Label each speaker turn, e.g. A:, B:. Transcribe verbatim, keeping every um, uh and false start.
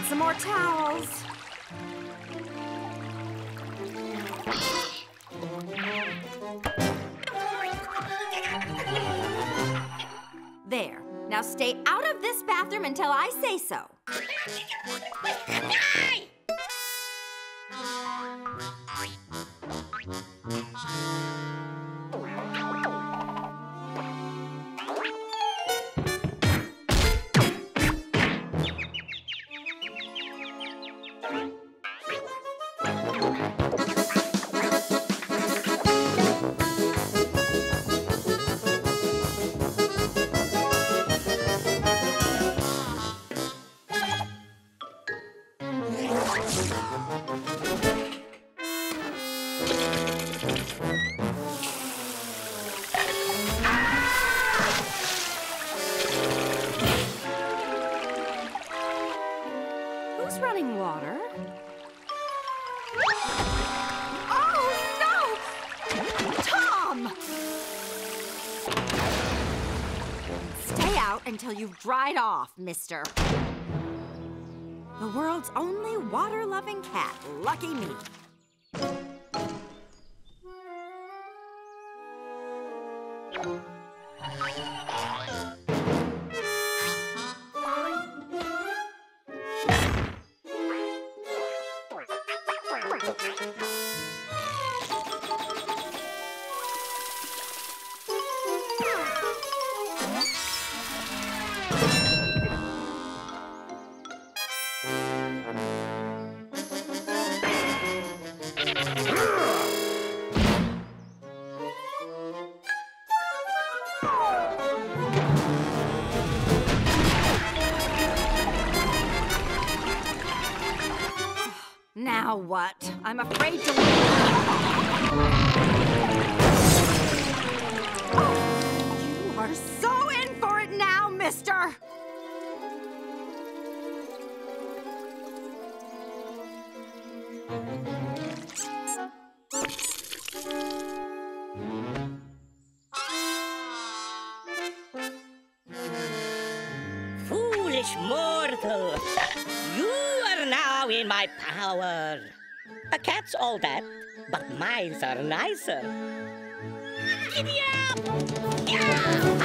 A: some more towels. There. Now stay out of this bathroom until I say so. Who's running water? Oh, no! Tom! Stay out until you've dried off, mister. The world's only water-loving cat. Lucky me. Now what? I'm afraid to... You are so in for it now, mister!
B: Foolish mortal! You are now in my power. A cat's all that, but mice are nicer. Giddy up! Yeah!